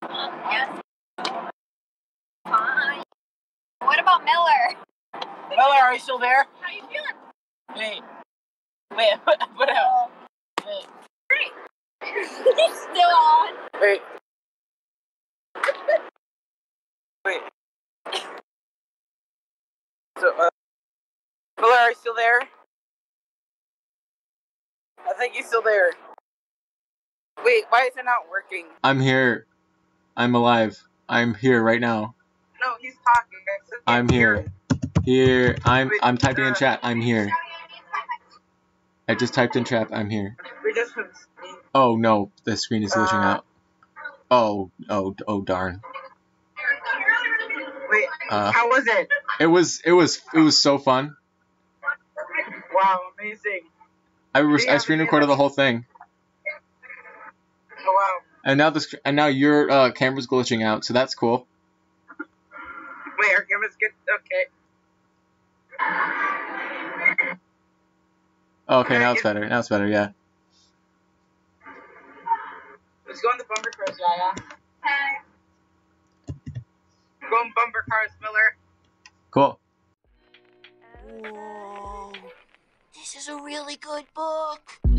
Yes. Fine. What about Miller? Miller, are you still there? How you feeling? Wait, what else? Wait. Great. He's still on. Wait. Wait. So, Miller, are you still there? I think he's still there. Wait, why is it not working? I'm here. I'm alive. I'm here right now. No, he's talking. I'm here. Here. I'm typing in chat. I'm here. I just typed in chat. I'm here. We just Oh no, the screen is glitching out. Oh darn. Wait, how was it? It was so fun. Wow, amazing. I screen recorded the whole thing. Oh wow. And now your camera's glitching out, so that's cool. Wait, our camera's good. Okay, now it's better. Now it's better. Yeah. Let's go on the bumper cars, Yaya. Go on bumper cars, Miller. Cool. Whoa. This is a really good book.